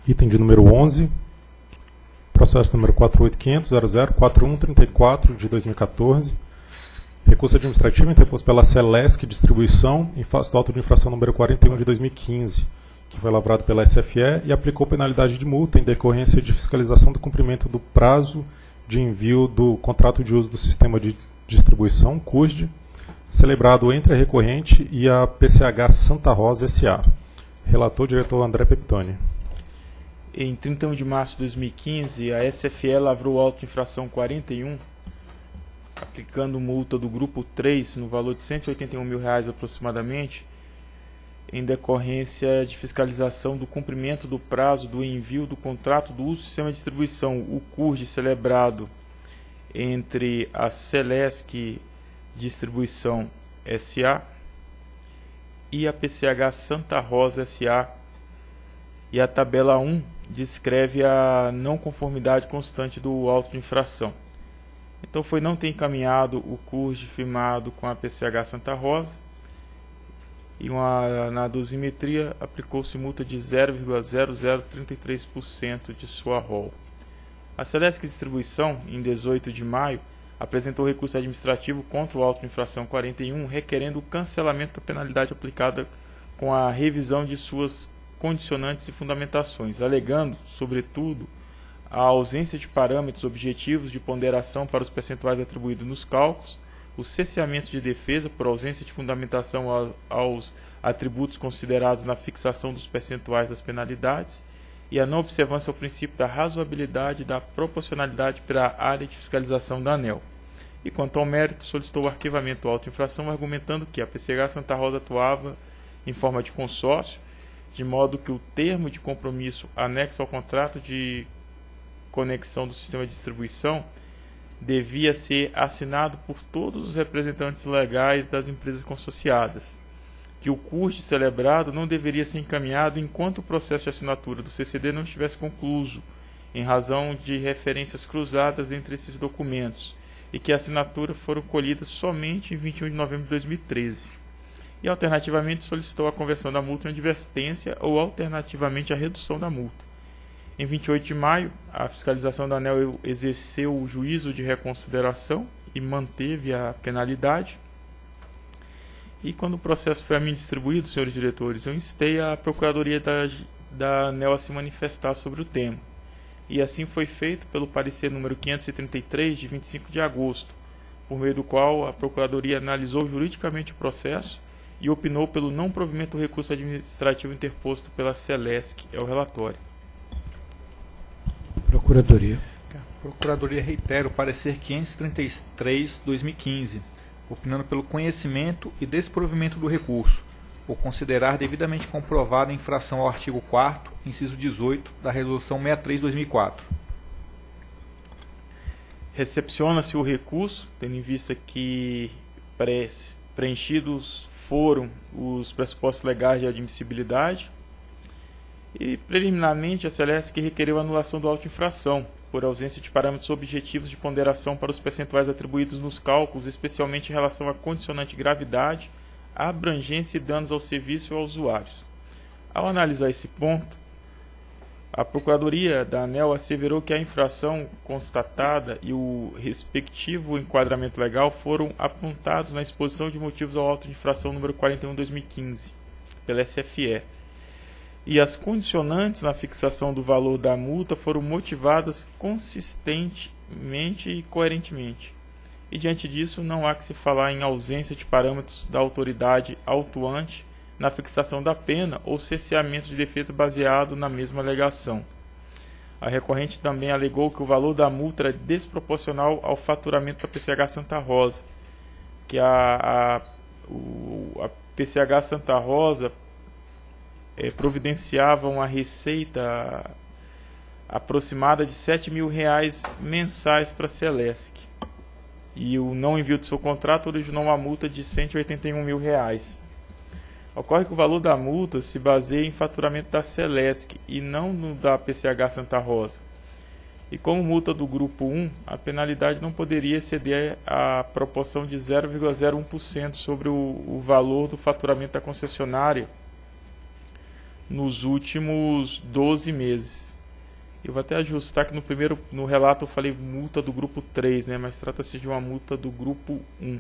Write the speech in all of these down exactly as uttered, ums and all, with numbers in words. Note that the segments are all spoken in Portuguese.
Item de número onze, processo número quatro oito quinhentos ponto zero zero quatro um três quatro de dois mil e quatorze. Recurso administrativo interposto pela Celesc Distribuição em face do auto de infração número quarenta e um de dois mil e quinze, que foi lavrado pela S F E e aplicou penalidade de multa em decorrência de fiscalização do cumprimento do prazo de envio do contrato de uso do sistema de distribuição, C U S D, celebrado entre a recorrente e a P C H Santa Rosa S A. Relator, diretor André Peptoni. Em trinta e um de março de dois mil e quinze, a S F E lavrou auto de infração quarenta e um, aplicando multa do grupo três no valor de cento e oitenta e um mil reais aproximadamente, em decorrência de fiscalização do cumprimento do prazo do envio do contrato do uso do sistema de distribuição, o C U S D, celebrado entre a Celesc Distribuição S A e a P C H Santa Rosa S A, e a tabela um descreve a não conformidade constante do auto de infração. Então foi não ter encaminhado o C U S D firmado com a P C H Santa Rosa, e uma, na dosimetria aplicou-se multa de zero vírgula zero zero trinta e três por cento de sua rol. A Celesc Distribuição, em dezoito de maio, apresentou recurso administrativo contra o auto de infração quarenta e um, requerendo o cancelamento da penalidade aplicada com a revisão de suas condicionantes e fundamentações, alegando, sobretudo, a ausência de parâmetros objetivos de ponderação para os percentuais atribuídos nos cálculos, o cesseamento de defesa por ausência de fundamentação aos atributos considerados na fixação dos percentuais das penalidades e a não observância ao princípio da razoabilidade e da proporcionalidade pela área de fiscalização da ANEEL. E quanto ao mérito, solicitou o arquivamento do auto de infração, argumentando que a P C H Santa Rosa atuava em forma de consórcio, de modo que o termo de compromisso anexo ao contrato de conexão do sistema de distribuição devia ser assinado por todos os representantes legais das empresas consorciadas, que o C U S D celebrado não deveria ser encaminhado enquanto o processo de assinatura do C C D não estivesse concluído, em razão de referências cruzadas entre esses documentos, e que a assinatura foram colhidas somente em vinte e um de novembro de dois mil e treze. E alternativamente solicitou a conversão da multa em advertência ou alternativamente a redução da multa. Em vinte e oito de maio, a fiscalização da ANEEL exerceu o juízo de reconsideração e manteve a penalidade. E quando o processo foi a mim distribuído, senhores diretores, eu instei a Procuradoria da, da ANEEL a se manifestar sobre o tema. E assim foi feito pelo parecer número quinhentos e trinta e três, de vinte e cinco de agosto, por meio do qual a Procuradoria analisou juridicamente o processo e opinou pelo não provimento do recurso administrativo interposto pela Celesc. É o relatório. Procuradoria. A Procuradoria reitera o parecer quinhentos e trinta e três, dois mil e quinze, opinando pelo conhecimento e desprovimento do recurso, por considerar devidamente comprovada a infração ao artigo quarto, inciso dezoito, da Resolução sessenta e três de dois mil e quatro. Recepciona-se o recurso, tendo em vista que pre preenchidos foram os pressupostos legais de admissibilidade, e preliminarmente a Celesc requereu a anulação do auto de infração, por ausência de parâmetros objetivos de ponderação para os percentuais atribuídos nos cálculos, especialmente em relação à condicionante gravidade, abrangência e danos ao serviço e aos usuários. Ao analisar esse ponto, a Procuradoria da ANEEL asseverou que a infração constatada e o respectivo enquadramento legal foram apontados na exposição de motivos ao auto de infração número quarenta e um de dois mil e quinze, pela S F E. E as condicionantes na fixação do valor da multa foram motivadas consistentemente e coerentemente. E diante disso, não há que se falar em ausência de parâmetros da autoridade autuante na fixação da pena ou cerceamento de defesa baseado na mesma alegação. A recorrente também alegou que o valor da multa é desproporcional ao faturamento da P C H Santa Rosa, que a, a, o, a P C H Santa Rosa é, providenciava uma receita aproximada de sete mil reais mensais para a Celesc. E o não envio de seu contrato originou uma multa de cento e oitenta e um mil reais. Ocorre que o valor da multa se baseia em faturamento da Celesc e não no da P C H Santa Rosa. E como multa do grupo um, a penalidade não poderia exceder a proporção de zero vírgula zero um por cento sobre o, o valor do faturamento da concessionária, nos últimos doze meses. Eu vou até ajustar que no primeiro, no relato eu falei multa do grupo três, né, mas trata-se de uma multa do grupo um.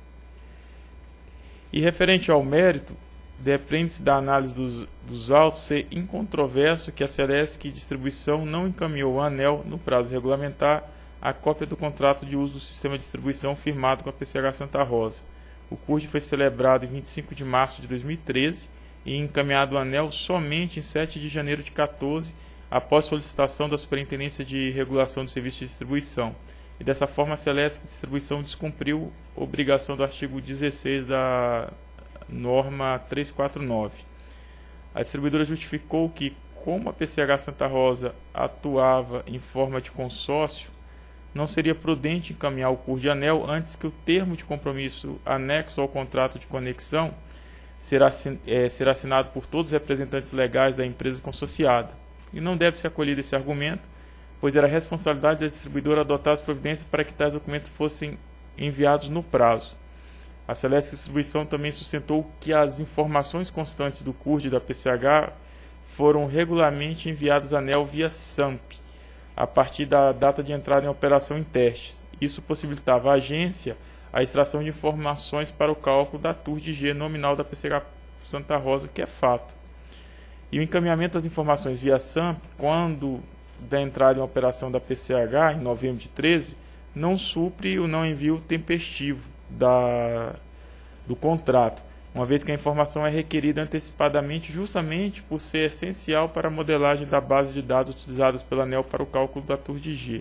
E referente ao mérito, depende-se da análise dos, dos autos ser incontroverso que a Celesc Distribuição não encaminhou ao ANEEL, no prazo regulamentar, a cópia do contrato de uso do sistema de distribuição firmado com a P C H Santa Rosa. O C U R D foi celebrado em vinte e cinco de março de dois mil e treze e encaminhado ao ANEEL somente em sete de janeiro de dois mil e quatorze, após solicitação da Superintendência de Regulação do Serviço de Distribuição. E dessa forma a Celesc Distribuição descumpriu a obrigação do artigo dezesseis da norma trezentos e quarenta e nove. A distribuidora justificou que, como a P C H Santa Rosa atuava em forma de consórcio, não seria prudente encaminhar o C U R D ANEEL antes que o termo de compromisso anexo ao contrato de conexão será, é, será assinado por todos os representantes legais da empresa consorciada. E não deve ser acolhido esse argumento, pois era responsabilidade da distribuidora adotar as providências para que tais documentos fossem enviados no prazo. A Celesc Distribuição também sustentou que as informações constantes do C U R D da P C H foram regularmente enviadas à ANEEL via S A M P, a partir da data de entrada em operação em testes. Isso possibilitava à agência a extração de informações para o cálculo da T U R de G nominal da P C H Santa Rosa, o que é fato. E o encaminhamento das informações via S A M P, quando da entrada em operação da P C H, em novembro de treze, não supre o não envio tempestivo da, do contrato, uma vez que a informação é requerida antecipadamente justamente por ser essencial para a modelagem da base de dados utilizadas pela ANEEL para o cálculo da T U R de G.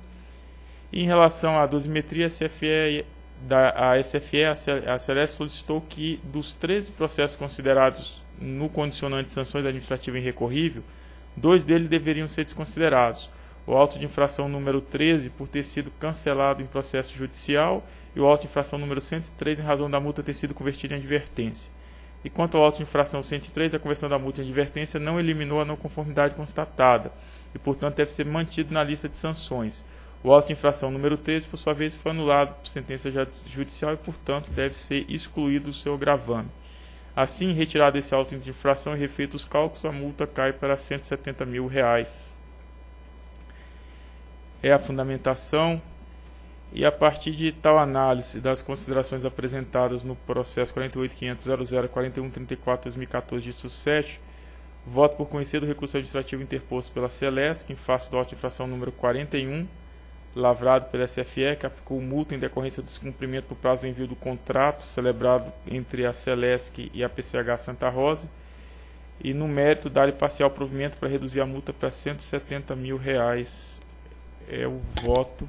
E em relação à dosimetria, a S F E, da, a S F E, a Celesc solicitou que dos treze processos considerados no condicionante de sanções administrativas irrecorrível, dois deles deveriam ser desconsiderados. O auto de infração número treze, por ter sido cancelado em processo judicial, e o auto de infração número cento e três, em razão da multa ter sido convertida em advertência. E quanto ao auto de infração cento e três, a conversão da multa em advertência não eliminou a não conformidade constatada, e, portanto, deve ser mantido na lista de sanções. O auto de infração número treze, por sua vez, foi anulado por sentença judicial e, portanto, deve ser excluído do seu gravame. Assim, retirado esse auto de infração e refeitos os cálculos, a multa cai para cento e setenta mil reais. É a fundamentação, e a partir de tal análise das considerações apresentadas no processo quarenta e oito ponto quinhentos ponto zero zero quarenta e um trinta e quatro barra dois mil e quatorze, dígito sete, voto por conhecer do recurso administrativo interposto pela Celesc em face do auto de infração número quarenta e um, lavrado pela S F E, que aplicou multa em decorrência do descumprimento do prazo de envio do contrato celebrado entre a Celesc e a P C H Santa Rosa, e no mérito dar-lhe parcial provimento para reduzir a multa para cento e setenta mil reais. É o voto.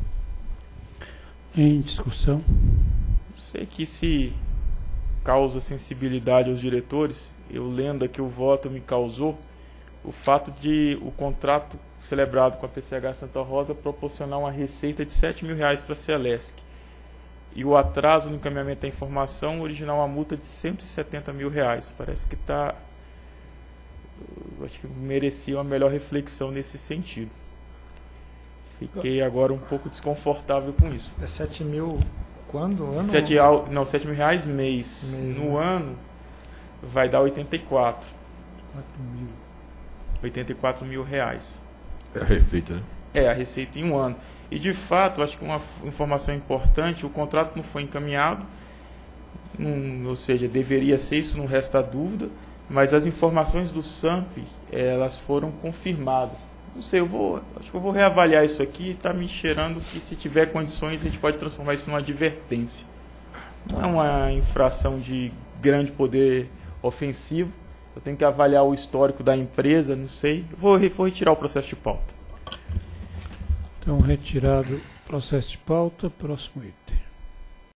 Em discussão. Sei que se causa sensibilidade aos diretores, eu lendo aqui o voto me causou o fato de o contrato celebrado com a P C H Santa Rosa proporcionar uma receita de sete mil reais para a Celesc. E o atraso no encaminhamento da informação originar uma multa de cento e setenta mil reais. Parece que está... Acho que merecia uma melhor reflexão nesse sentido. Fiquei agora um pouco desconfortável com isso. É sete mil quando? Ano? sete, não, sete mil reais mês. mês no né? ano vai dar oitenta e quatro. quatro mil. oitenta e quatro mil reais. É a receita, né? É, a receita em um ano. E de fato, acho que uma informação importante, o contrato não foi encaminhado, não, ou seja, deveria ser, isso não resta dúvida, mas as informações do S A M P, elas foram confirmadas. Não sei, eu vou, acho que eu vou reavaliar isso aqui, está me cheirando que se tiver condições a gente pode transformar isso numa advertência. Não é uma infração de grande poder ofensivo, eu tenho que avaliar o histórico da empresa, não sei. Eu vou, vou retirar o processo de pauta. Então, retirado o processo de pauta, próximo item.